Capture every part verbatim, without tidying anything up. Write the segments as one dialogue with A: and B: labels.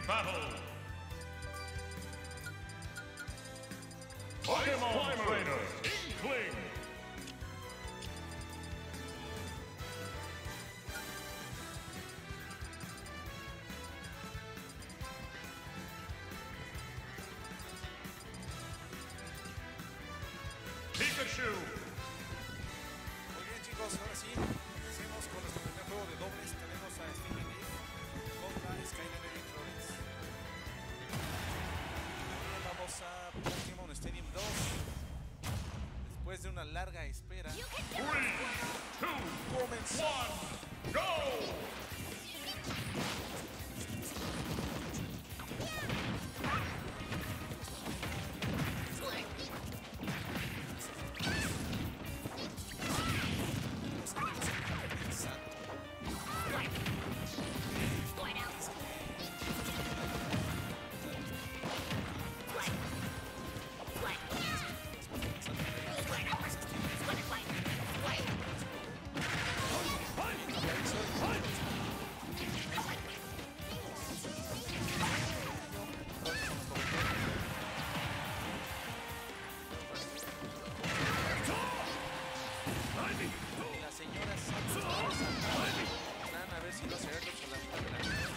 A: battle. Pokemon Trainer Inkling. Pikachu.
B: Muy bien, chicos, ahora sí, empecemos con nuestro primer juego de dobles. Tenemos a Stevie Leaf contra Skylander y Flores. Vamos a Pokémon Stadium dos. Después de una larga espera,
A: Three, two,
B: comenzamos.
A: one, go!
B: Las señoras van a ver si lo hace algo con la mitad de la vida.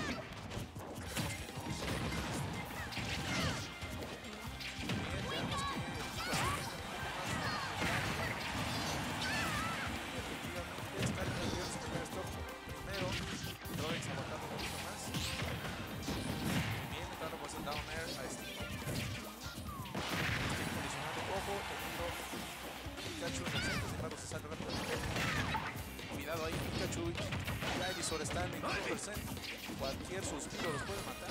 B: Bien, veamos que el equipo azul efectivamente está en el su primer stop primero. Troix aguantando un poquito más. Bien, entrando por ese down air a Steve. Condicionando ojo, teniendo Pikachu en el centro, sin embargo se sale rápidamente. Cuidado ahí, Pikachu y Ivysaur están en veintiuno por ciento. Cualquier suspiro los puede matar.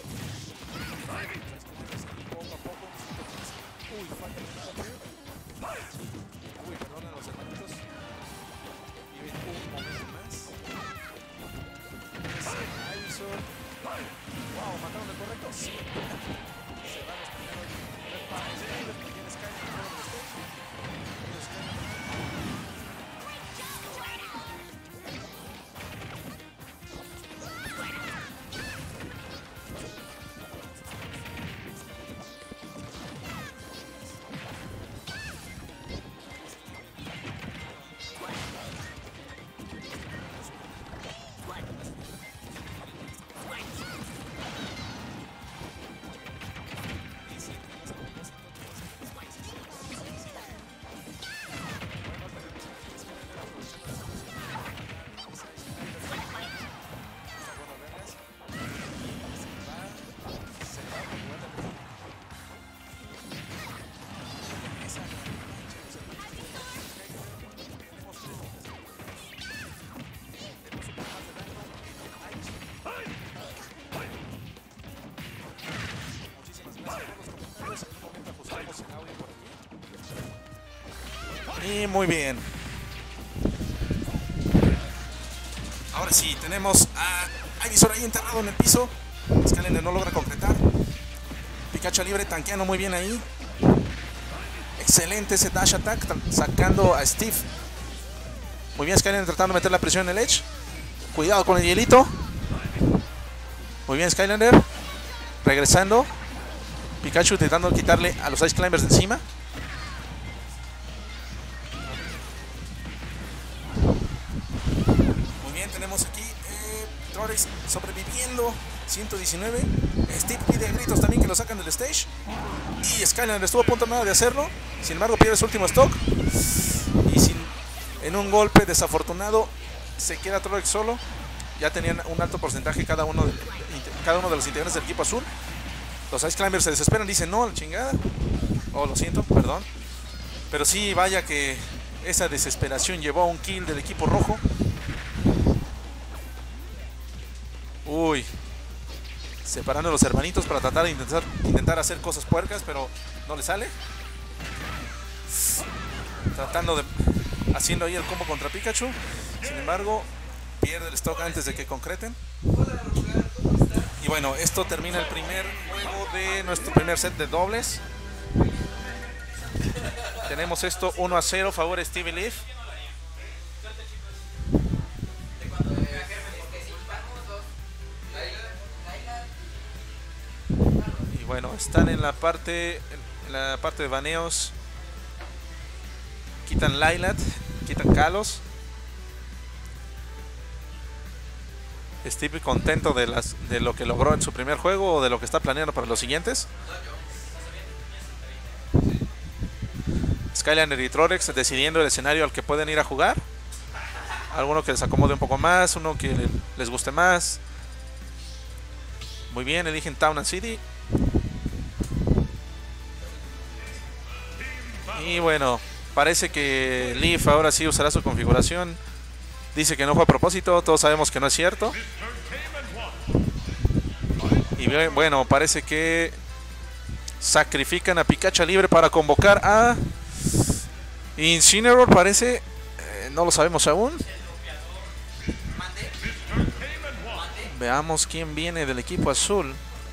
B: Poco a poco. Uy, falta el Pikachu. Uy, perdonen los hermanitos. Viven un momento más. Ivysaur. Wow, mataron el correcto. Sí. Se van los primeros. Red para Skyler, también Skyler fuera del stage. Y muy bien. Ahora sí, tenemos a Ivysaur ahí enterrado en el piso. Skylander no logra concretar. Pikachu libre, tanqueando muy bien ahí. Excelente ese dash attack, sacando a Steve. Muy bien, Skylander tratando de meter la presión en el edge. Cuidado con el hielito. Muy bien, Skylander. Regresando. Pikachu intentando quitarle a los Ice Climbers de encima. Muy bien, tenemos aquí eh, Troris sobreviviendo. ciento diecinueve. Steve pide gritos también que lo sacan del stage. Y Skylander estuvo a punto nada de hacerlo. Sin embargo, pierde su último stock. Y sin, en un golpe desafortunado se queda Troix solo. Ya tenían un alto porcentaje cada uno de, cada uno de los integrantes del equipo azul. Los Ice Climbers se desesperan, dicen no, la chingada. Oh, lo siento, perdón. Pero sí, vaya que esa desesperación llevó a un kill del equipo rojo. Uy. Separando a los hermanitos para tratar de intentar, intentar hacer cosas puercas, pero no le sale. Tratando de... haciendo ahí el combo contra Pikachu. Sin embargo, pierde el stock antes de que concreten. Y bueno, esto termina el primer juego de nuestro primer set de dobles. Tenemos esto uno a cero, favor Stevie Leaf. Bueno, están en la parte en la parte de baneos. Quitan Lylat, quitan Kalos. Steve contento de, las, de lo que logró en su primer juego o de lo que está planeando para los siguientes. Skylander y Trorex decidiendo el escenario al que pueden ir a jugar. Alguno que les acomode un poco más, uno que les guste más. Muy bien, eligen Town and City. Y bueno, parece que Leaf ahora sí usará su configuración. Dice que no fue a propósito, todos sabemos que no es cierto. Y bueno, parece que sacrifican a Pikachu libre para convocar a Incineroar, parece. Eh, no lo sabemos aún. Veamos quién viene del equipo azul.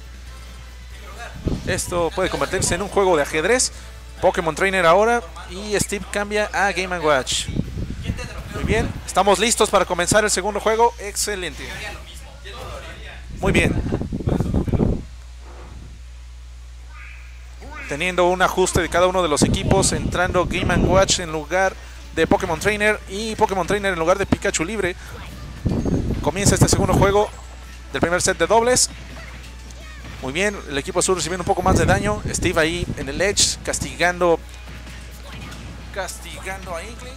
B: Esto puede convertirse en un juego de ajedrez. Pokémon Trainer ahora. Y Steve cambia a Game and Watch. Muy bien, estamos listos para comenzar el segundo juego. Excelente. Muy bien. Teniendo un ajuste de cada uno de los equipos, entrando Game and Watch en lugar de Pokémon Trainer y Pokémon Trainer en lugar de Pikachu libre. Comienza este segundo juego del primer set de dobles. Muy bien, el equipo azul recibiendo un poco más de daño. Steve ahí en el edge, castigando Castigando a Inkling.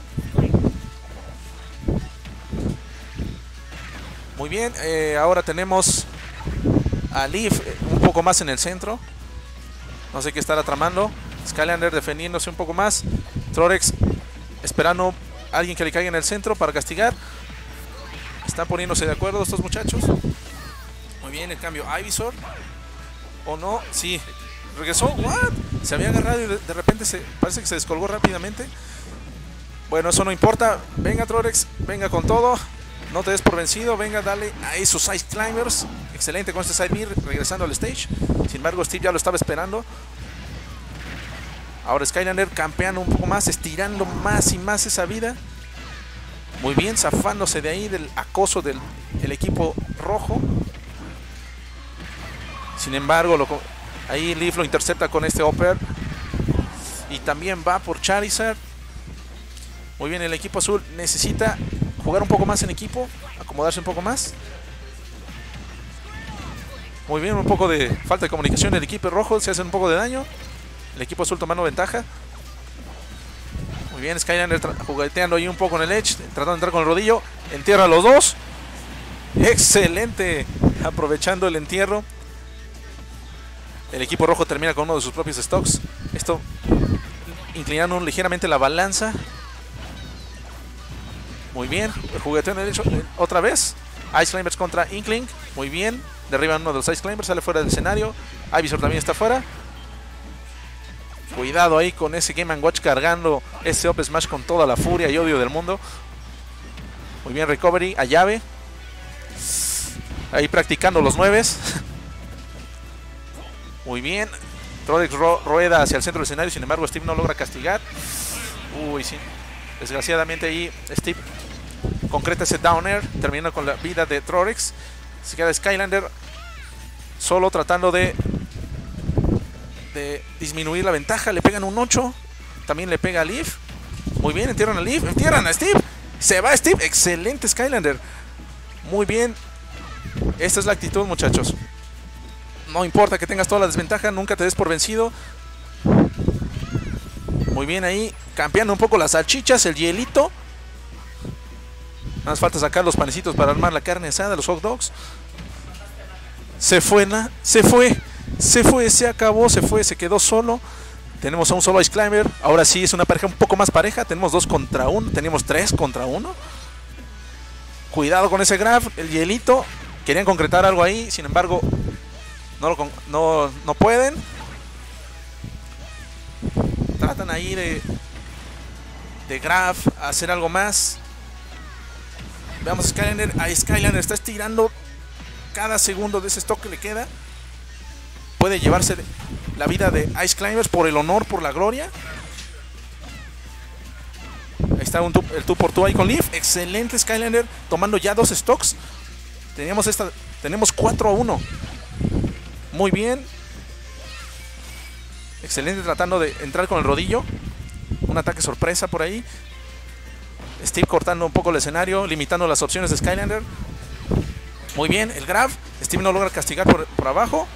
B: Muy bien, eh, ahora tenemos a Leaf eh, un poco más en el centro. No sé qué estará tramando. Skylander defendiéndose un poco más. Trorex esperando a alguien que le caiga en el centro para castigar. Están poniéndose de acuerdo estos muchachos. Muy bien, el cambio Ivysaur. ¿O no? Sí. Regresó. ¿What? Se había agarrado y de, de repente se, parece que se descolgó rápidamente. Bueno, eso no importa. Venga, Trorex. Venga con todo. No te des por vencido. Venga, dale a esos Ice Climbers. Excelente con este side mirror, regresando al stage. Sin embargo, Steve ya lo estaba esperando. Ahora Skylander campeando un poco más, estirando más y más esa vida. Muy bien, zafándose de ahí del acoso del el equipo rojo. Sin embargo, lo, ahí Leaf lo intercepta con este upper. Y también va por Charizard. Muy bien, el equipo azul necesita jugar un poco más en equipo, acomodarse un poco más. Muy bien, un poco de falta de comunicación. El equipo rojo se hace un poco de daño. El equipo azul tomando ventaja. Muy bien, Skylander jugueteando ahí un poco en el edge, tratando de entrar con el rodillo. Entierra a los dos. Excelente, aprovechando el entierro. El equipo rojo termina con uno de sus propios stocks. Esto inclinando ligeramente la balanza. Muy bien, el jugueteo en el hecho otra vez. Ice Climbers contra Inkling. Muy bien, derriban uno de los Ice Climbers, sale fuera del escenario. Ivysaur también está fuera. Cuidado ahí con ese Game and Watch cargando ese Up Smash con toda la furia y odio del mundo. Muy bien, recovery a llave. Ahí practicando los nueves. Muy bien. Trorex ro rueda hacia el centro del escenario, sin embargo Steve no logra castigar. Uy, sí. Desgraciadamente ahí Steve concreta ese down air, terminando con la vida de Trorex. Se queda Skylander solo tratando de, de disminuir la ventaja. Le pegan un ocho. También le pega a Leaf. Muy bien, entierran a Leaf. Entierran a Steve. Se va Steve. Excelente Skylander. Muy bien. Esta es la actitud, muchachos. No importa que tengas toda la desventaja, nunca te des por vencido. Muy bien ahí, campeando un poco las salchichas, el hielito. Nada más falta sacar los panecitos para armar la carne asada, los hot dogs. Se fue, na, se fue, se fue, se acabó, se fue, se quedó solo. Tenemos a un solo Ice Climber. Ahora sí es una pareja un poco más pareja. Tenemos dos contra uno, tenemos tres contra uno. Cuidado con ese grab, el hielito. Querían concretar algo ahí, sin embargo, no, lo, no, no pueden. Tratan ahí de de grab, hacer algo más. Veamos a Skylander. A Skylander está estirando cada segundo de ese stock que le queda. Puede llevarse la vida de Ice Climbers por el honor, por la gloria. Ahí está un two, el dos por dos ahí con Leaf. Excelente Skylander, tomando ya dos stocks. Teníamos esta, tenemos cuatro a uno. Muy bien. Excelente tratando de entrar con el rodillo. Un ataque sorpresa por ahí. Steve cortando un poco el escenario, limitando las opciones de Skylander. Muy bien, el grab. Steve no logra castigar por, por abajo.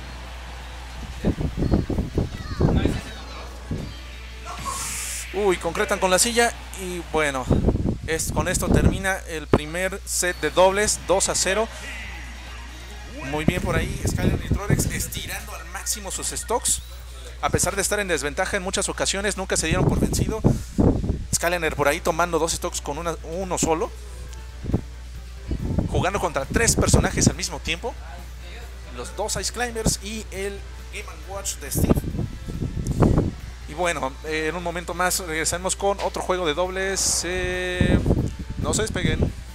B: Uy, concretan con la silla. Y bueno, es, con esto termina el primer set de dobles, dos a cero. Muy bien por ahí Skylander y Trorex estirando al máximo sus stocks. A pesar de estar en desventaja en muchas ocasiones, nunca se dieron por vencido. Skylander por ahí tomando dos stocks con una, uno solo. Jugando contra tres personajes al mismo tiempo. Los dos Ice Climbers y el Game and Watch de Steve. Y bueno, eh, en un momento más regresaremos con otro juego de dobles. Eh, no se despeguen.